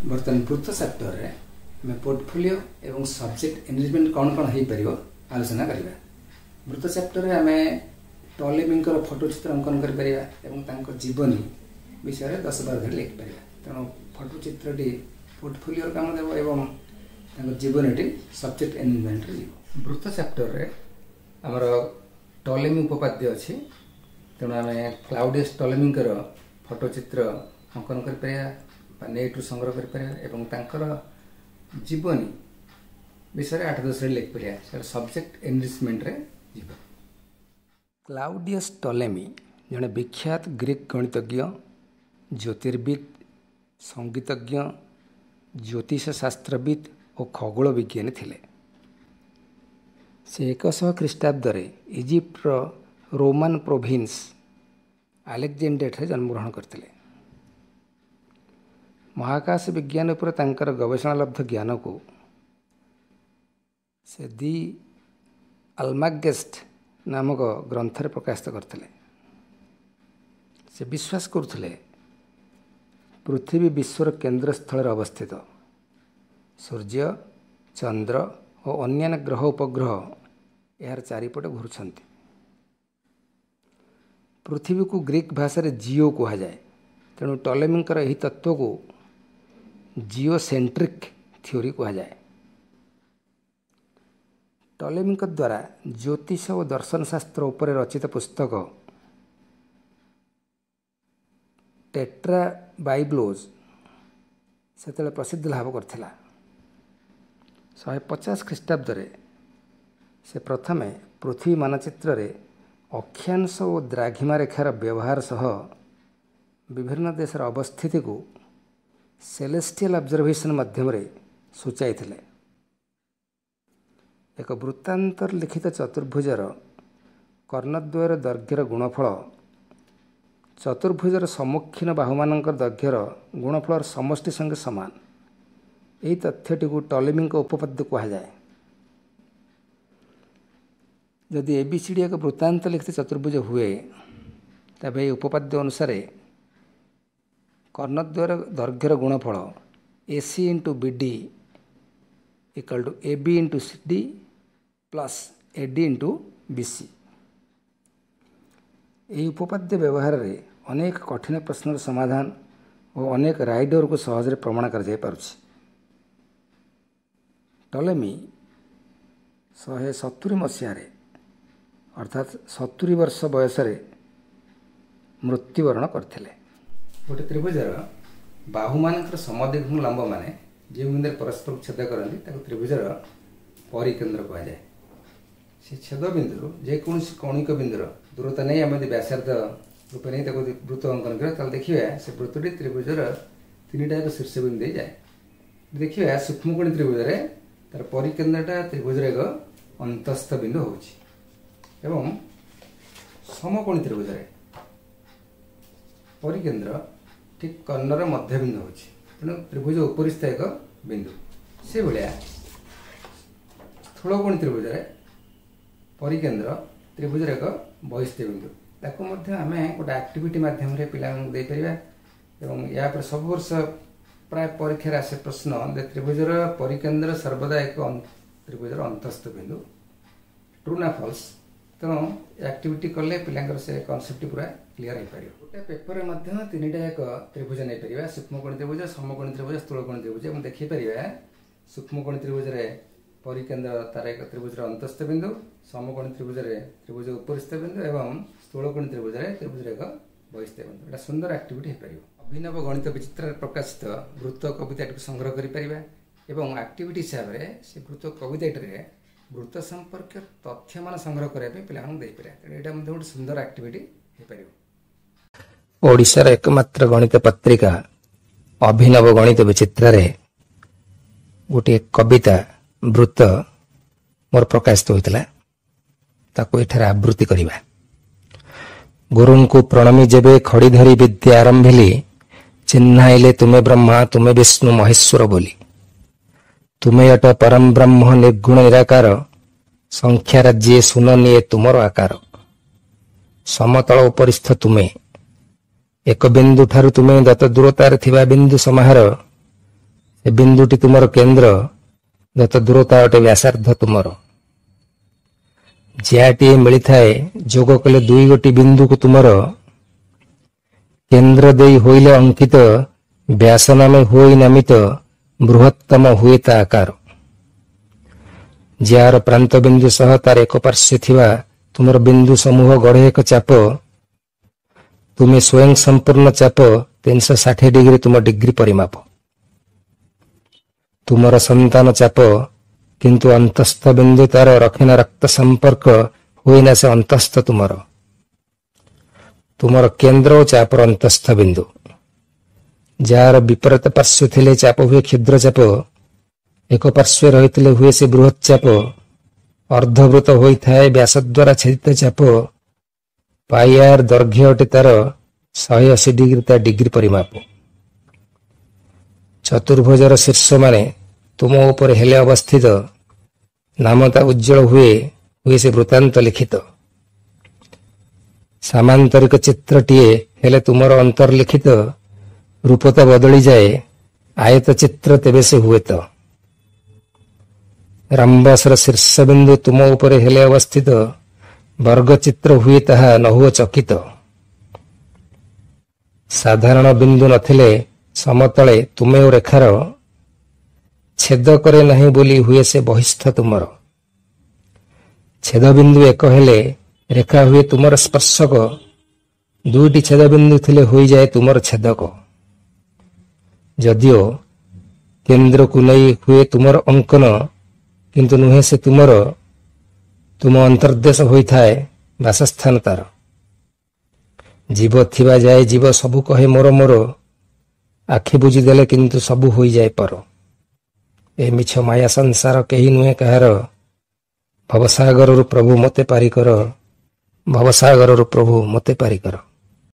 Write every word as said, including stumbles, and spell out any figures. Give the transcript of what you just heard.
बर्तमान वृत्त चैप्टर रे मैं पोर्टफोलियो एवं सब्जेक्ट एनरिचमेंट कौन कौन हो पार आलोचना करवा। वृत्त चैप्टर रे आमे टॉलेमी फोटोचित्र अंकन कर जीवनी विषय दस बार धरी लिखि पार। तेणु फोटोचित्रटी पोर्टफोलियो काम देव एवं जीवनी सब्जेक्ट एनरिचमेंट जीव। वृत्त चैप्टर रे आमर टॉलेमी उपपाद्य अच्छी। तेणु आम क्लाउडियस टॉलेमी फोटोचित्र अंकन कर नेट्रु संग्रह कर जीवनी विषय आठ दस लिखि पार सब्जेक्ट एनरिचमेंट रे जीव। क्लाउडियस टॉलेमी जड़े विख्यात ग्रीक गणितज्ञ, ज्योतिर्विद, संगीतज्ञ, ज्योतिष शास्त्रविद और खगोल विज्ञानी थिले। से एक सौ ख्रीष्टाब्द इजिप्टर रोमान प्रोविंस अलेक्जेंड्रिया जन्मग्रहण करते। महाकाश विज्ञान उपर तांकर गवेषणालब्ध ज्ञान को से दि अल्मागेस्ट नामक ग्रंथ प्रकाशित करते। से विश्वास करते पृथ्वी विश्वर केंद्र स्थल अवस्थित। सूर्य, चंद्र और अन्य ग्रह उपग्रह यार चारिपटे घूरुछंती। पृथ्वी को ग्रीक भाषा रे जियो कहा जाए। तेणु टॉलेमी यही तत्व को जियोसेंट्रिक थ्योरी कहा जाए। टॉलेमी द्वारा ज्योतिष और दर्शन शास्त्र उपर रचित पुस्तक टेट्रा बाइब्लोज से प्रसिद्ध लाभ करथिला। शहे पचास ख्रीष्टाब्द से प्रथमे पृथ्वी मानचित्र रे अक्षांश और द्राघिमा रेखार व्यवहार सह विभिन्न देशर अवस्थिति को सेलेस्टियल ऑब्जर्वेशन माध्यम सूचाई थिले। एक वृत्तांतर लिखित चतुर्भुजर कर्णद्वयर दैर्घ्यर गुणफल चतुर्भुजर सम्मुखीन बाहुमान दैर्घ्यर गुणफल समष्टि संगे सामान। यही तथ्यटी को टॉलेमी उपपाद्य कहा जाए। जदि एबीसीडी एक वृत्तांत लिखित चतुर्भुज हुए तब ये उपपाद्य अनुसार कर्णद्वयर दैर्घ्यर गुणफल A C into B D equal to A B into C D plus A D into B C. यही उपपाद्य व्यवहार रे अनेक कठिन प्रश्नर समाधान और अनेक राइडर को सहज प्रमाण कर जाय पारुछि। टॉलेमी शहे सतुरी मसीह अर्थात सतुरी वर्ष बयस मृत्युवरण करथिले। गोटे त्रिभुजर बाहुमान समद्विग्न लंब माने जो बिंदु परस्पर छेद करती त्रिभुजर परिकेन्द्र कह जाए। से छेद बिंदु जेकोसी कौणिक बिंदुर दूरता नहीं आम व्यासार्ध रूप नहीं वृत्त अंकन कर देखिए से वृत्तटी त्रिभुजर तीन टा शीर्ष बिंदु जाए। देखिए सूक्ष्मकोणी त्रिभुज तार परिकेन्द्रटा त्रिभुजर एक अंतस्थ बिंदु हो समकोणी त्रिभुज परिकेन्द्र ठीक कर्णर मध्य बिंदु हो। तेणु त्रिभुज उपरिस्थ एक बिंदु से भाया स्थूलकोणी त्रिभुज परिकेन्द्र त्रिभुजर एक बहिस्थ बिंदु ताकू आम गोटे एक्टिविटी मध्यम पार। या सब वर्ष प्राय परीक्षा आसे प्रश्न त्रिभुजर परिकेन्द्र सर्वदा एक त्रिभुजर अंतस्थ बिंदु ट्रू ना फॉल्स। तेणु एक्टिविटी कले पिलांकर से कॉन्सेप्ट पूरा क्लियर हो पार। गोटे पेपर में तीन टा एक त्रिभुज नहीं पार सूक्ष्मकोणी त्रिभुज, समकोणी त्रिभुज, स्थूलकोणी त्रिभुज। देखिपर सूक्ष्मकोणी त्रिभुज परिकेन्द्र तार एक त्रिभुजर अंतस्थ बिंदु, समकोणी त्रिभुज त्रिभुज उपरिस्थ बिंदु एवं स्थूलकोणी त्रिभुज त्रिभुजर एक बहिस्थ बिंदु। एटा सुंदर एक्टिविटी हो पार। अभिनव गणित विचित्र प्रकाशित वृत्त कविता संग्रह कर एक्टिविटी हिसाब से वृत्त कविता वृत्त संपर्क तथ्य मान संग्रह करने पे गोटे सुंदर एक्टिविटी हो पार। ओडिशार एकमात्र गणित पत्रिका अभिनव गणित विचित्र गोटे कविता वृत्त मोर प्रकाशित होता ताको एठार आवृत्ति करवा। गुरुं को प्रणमी जेबे खड़ी धरी विद्या आरंभिली चिन्हाइले तुमे ब्रह्मा तुमे विष्णु महेश्वर बोली। तुमे अट परम ब्रह्म निर्गुण निराकार संख्या राज्ये सुननिए तुमर आकार। समतल उपरिस्थ तुमे एक बिंदु ठारू तुमे दत दूरतार थिबा बिंदु समाहार ଏ ବିନ୍ଦୁଟି ତୁମର କେନ୍ଦ୍ର, ଯତ ଦୂରତା ଅଟେ ବ୍ୟାସାର୍ଦ୍ଧ ତୁମର। ଯାହାଟିଏ ମିଳିଥାଏ ଯୋଗ କଲେ ଦୁଇ ଗୋଟି ବିନ୍ଦୁକୁ ତୁମର, କେନ୍ଦ୍ର ଦେଇ ହୋଇଲେ ଅଙ୍କିତ, ବ୍ୟାସ ନାମେ ହୋଇ ନାମିତ, ବୃହତ୍ତମ ହୁଏ ତା ଆକାର। ଯାହାର ପ୍ରାନ୍ତ ବିନ୍ଦୁ ସହ ତାର ଏକ ପାର୍ଶ୍ୱ ଥିବା ତୁମର ବିନ୍ଦୁ ସମୂହ ଗଢ଼େ ଏକ ଚାପ, ତୁମେ ସ୍ୱୟଂ ସମ୍ପୂର୍ଣ୍ଣ ଚାପ ତିନିଶହ ଷାଠିଏ ଡିଗ୍ରୀ ତୁମ ଡିଗ୍ରୀ ପରିମାପ। ତୁମର ସନ୍ତାନ ଚାପ, କିନ୍ତୁ ଅନ୍ତସ୍ଥ ବିନ୍ଦୁ ତାର ରଖେନା ରକ୍ତ ସମ୍ପର୍କ, ହୁଏନା ସେ ଅନ୍ତସ୍ଥ ତୁମର। ତୁମର କେନ୍ଦ୍ର ଓ ଚାପର ଅନ୍ତସ୍ଥ ବିନ୍ଦୁ। ଯାହାର ବିପରୀତ ପାର୍ଶ୍ୱ ଥିଲେ ଚାପ ହୁଏ କ୍ଷୁଦ୍ର ଚାପ, ଏକ ପାର୍ଶ୍ୱ ରହିଥିଲେ ହୁଏ ସେ ବୃହତ୍ ଚାପ। ଅର୍ଦ୍ଧବୃତ ହୋଇଥାଏ ବ୍ୟାସ ଦ୍ୱାରା ଛେଦିତ ଚାପ, ପାଇଆର ଦୈର୍ଘ୍ୟ ଅଟେ ତାର ଶହେ ଅଶୀ ଡିଗ୍ରୀ ତା ଡିଗ୍ରୀ ପରିମାପ। ଚତୁର୍ଭୁଜର ଶୀର୍ଷ ମାନେ ତୁମ ଉପରେ ହେଲେ ଅବସ୍ଥିତ, ନାମ ତା ଉଜ୍ଜଳ ହୁଏ, ହୁଏ ସେ ବୃତ୍ତାନ୍ତ ଲିଖିତ। ସାମାନ୍ତରିକ ଚିତ୍ରଟିଏ ହେଲେ ତୁମର ଅନ୍ତର୍ଲିଖିତ, ରୂପ ତ ବଦଳିଯାଏ, ଆୟତ ଚିତ୍ର ତେବେ ସେ ହୁଏତ। ରାମ୍ବସର ଶୀର୍ଷ ବିନ୍ଦୁ ତୁମ ଉପରେ ହେଲେ ଅବସ୍ଥିତ, ବର୍ଗ ଚିତ୍ର ହୁଏ ତାହା ନ ହୁଅ ଚକିତ। ସାଧାରଣ ବିନ୍ଦୁ ନଥିଲେ ସମତଳେ ତୁମେ ଓ ରେଖାର, ଛେଦ କରେ ନାହିଁ ବୋଲି ହୁଏ ସେ ବହିସ୍ଥ ତୁମର। ଛେଦବିନ୍ଦୁ ଏକ ହେଲେ ରେଖା ହୁଏ ତୁମର ସ୍ପର୍ଶକ, ଦୁଇଟି ଛେଦବିନ୍ଦୁ ଥିଲେ ହୋଇଯାଏ ତୁମର ଛେଦକ। ଯଦିଓ କେନ୍ଦ୍ରକୁ ନେଇ ହୁଏ ତୁମର ଅଙ୍କନ, କିନ୍ତୁ ନୁହେଁ ସେ ତୁମର, ତୁମ ଅନ୍ତର୍ଦେଶ ହୋଇଥାଏ ବାସସ୍ଥାନ ତାର। ଜୀବ ଥିବା ଯାଏ ଜୀବ ସବୁ କହେ ମୋର ମୋର, ଆଖି ବୁଜିଦେଲେ କିନ୍ତୁ ସବୁ ହୋଇଯାଏ ପର। ଏ ମିଛ ମାୟା ସଂସାର କେହି ନୁହେଁ କାହାର, ଭବସାଗରରୁ ପ୍ରଭୁ ମୋତେ ପାରିକର, ଭବସାଗରରୁ ପ୍ରଭୁ ମୋତେ ପାରିକର।